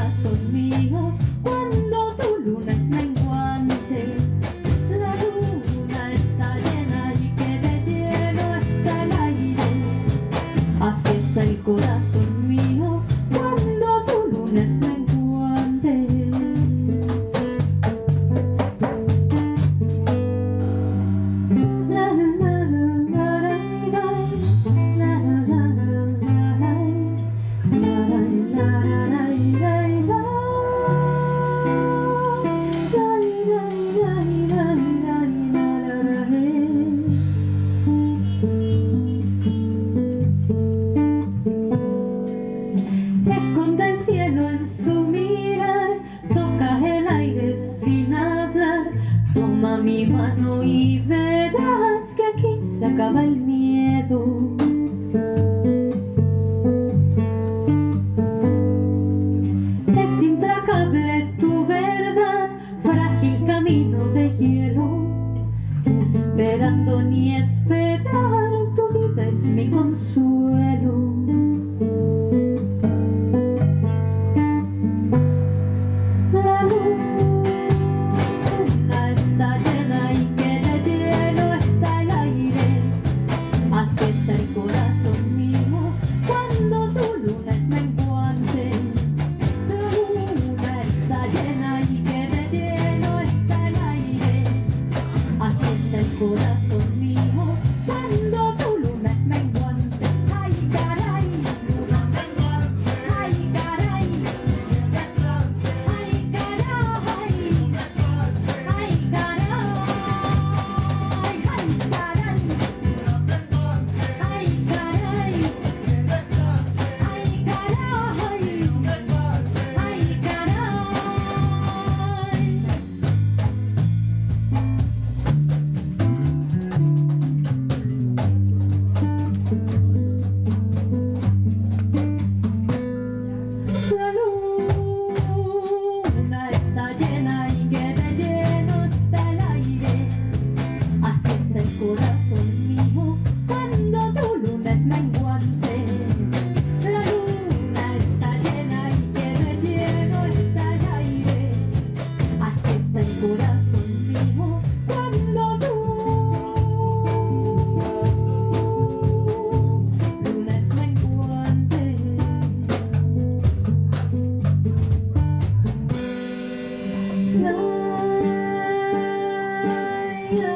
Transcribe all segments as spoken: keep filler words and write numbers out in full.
corazón mío, cuando tu luna es menguante. La luna está llena y que de lleno está el aire. Así está el corazón mío, cuando tu luna es menguante. La, la, la, la, la, la, la, la, esconde el cielo en su mirar, toca el aire sin hablar, toma mi mano y verás que aquí se acaba el miedo. Es implacable tu verdad, frágil camino de hielo, esperando ni esperar, tu vida es mi consuelo. La luna está llena y que de lleno está el aire. Así está el corazón mío, cuando tu luna es menguante. La luna está llena y que de lleno está el aire. Así está el corazón mío, cuando tu luna es menguante. Ay, caray, luna menguante. Ay, caray, ay, caray, ay, caray, ay, caray, ay, caray, ay, caray, ay, La luna está llena y que de lleno está el aire. Así está el corazón mío, cuando tu luna es menguante. La luna está llena y que de lleno está el aire. Así está el corazón mío, cuando tu luna es menguante. La, la,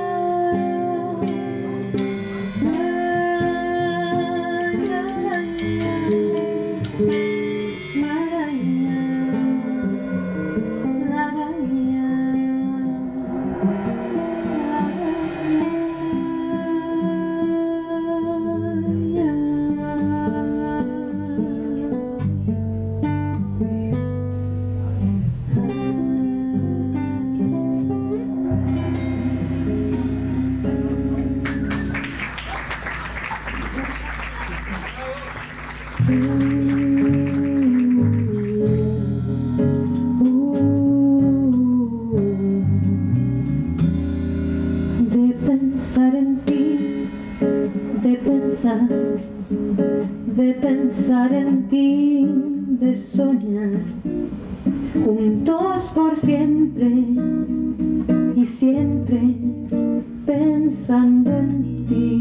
de pensar en ti, de pensar, de pensar en ti, de soñar juntos por siempre y siempre pensando en ti,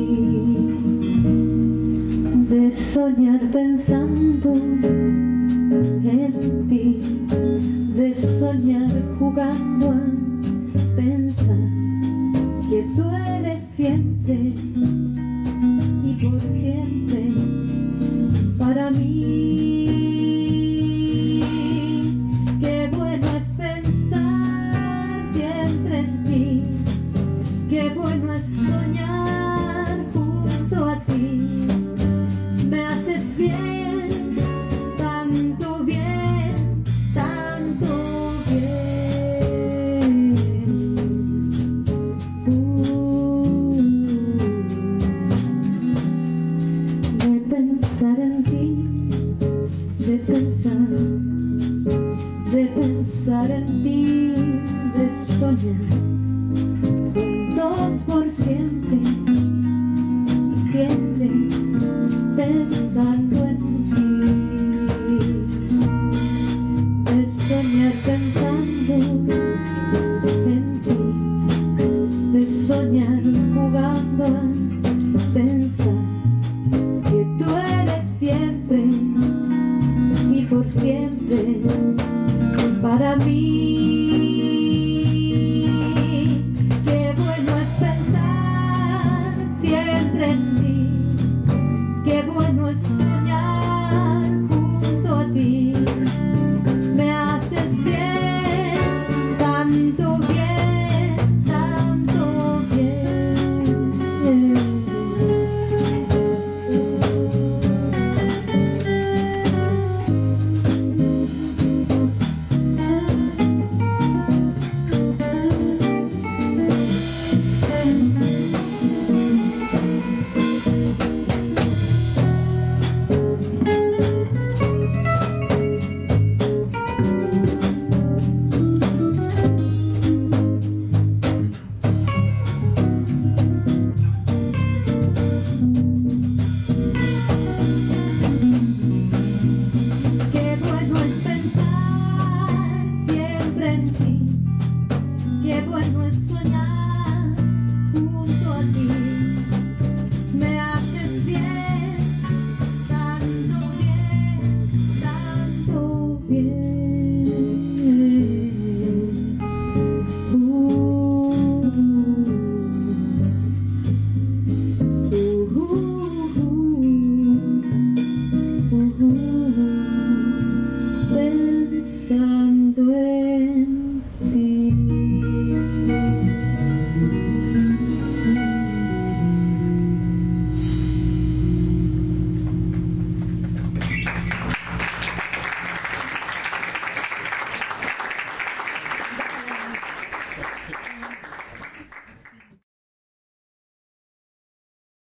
de soñar pensando en ti, de soñar jugando a pensar que tú eres siempre y por siempre para mí. Qué bueno es pensar siempre en ti, qué bueno es soñar junto a ti. Me haces bien, tanto bien, tanto bien. Uh, de pensar en ti, de pensar, de pensar en ti, de soñar juntos por siempre y siempre pensando en ti. en ti, de soñar jugando a pensar que tú eres siempre y por siempre para mí. Qué bueno es pensar siempre en ti, qué bueno es soñar junto a ti. Me haces bien, tanto bien, tanto bien. Qué bueno es soñar junto a ti. Me haces bien, tanto bien, tanto bien. Uh, uh, uh, uh, uh, pensando en